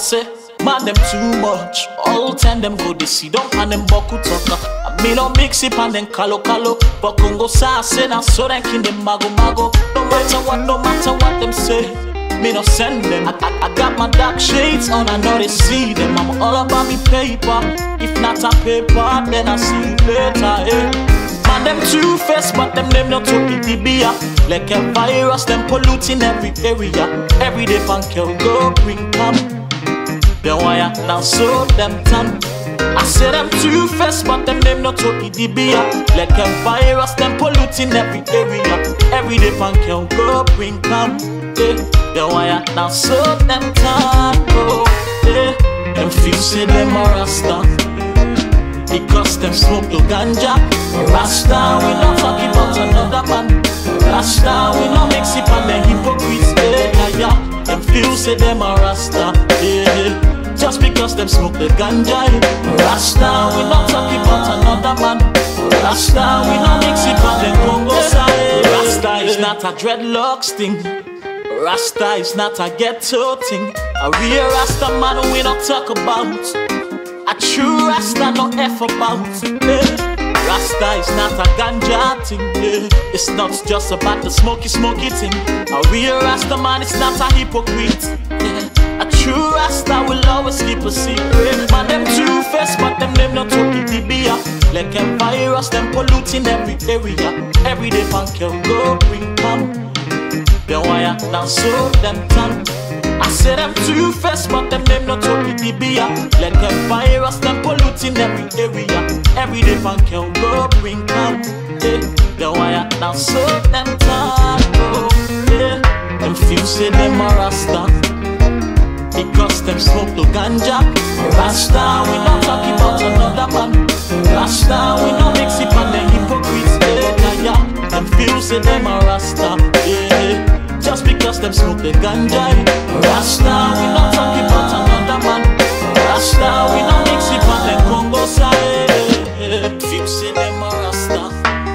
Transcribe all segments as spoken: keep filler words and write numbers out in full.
say, man them too much. All time them go they see don't and them boku talker. I me no mix it and then kalo kalo. But Congo sa say na so them kin them mago mago. No matter what, no matter what them say, me no send them. I, I, I got my dark shades on, I know they see them. I'm all about me paper. If not a paper, then I see you later. Eh. Man them too fast, but them them not to be the beer. Like a virus, them polluting every area. Every day pan can go bring come. The wire now so them tan. I say them too fast, but them them not to be the beer. Like a virus, them polluting every area. Every day pan can go bring come. Yeah. The wire now so them tan. Oh, yeah. Them feel say them are rasta because them smoke the ganja. Rasta, we not talking about another man. Rasta, we not mix it and the hypocrites. Yeah, yeah. Them feel say them are rasta. Yeah, just because them smoke the ganja. Rasta, we not talking about another man. Rasta, we not mix it and the Congo side. Rasta is not a dreadlocks thing. Rasta is not a ghetto thing. A real Rasta man we not talk about. A true Rasta no F about. Yeah. Rasta is not a ganja thing. Yeah. It's not just about the smoky smoky thing. A real Rasta man is not a hypocrite. Yeah. A true Rasta will always keep a secret. Man them too fast, but them them not to the beer. Like a virus, them polluting every area. Every day pan can go bring come. The wire now so them tan. I say them too fast, but them them not to the beer. Like a virus, them polluting every area. Every day pan can go bring come. Yeah. The wire now so them tan. Oh, yeah. Them feel say them are rasta because them smoke the ganja. Rasta, we not talking about another man. Rasta, we not mix it and the hypocrites. Yeah, yeah. Them feel say them are rasta. Yeah. Just because them smoke the ganja. Rasta, we not talking about another man. Rasta, we not mix it and the Congo side. Feel say them are rasta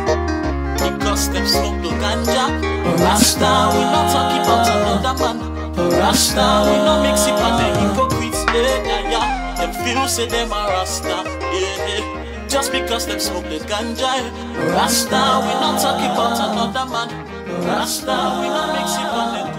because them smoke the ganja. Rasta, we not talking about another man. Rasta, we not mix it and the hypocrites. Yeah, yeah, yeah. Them feel say them are rasta. Yeah, just because them smoke the ganja. Rasta, we not talking about another man. Rasta, we not mix it on them.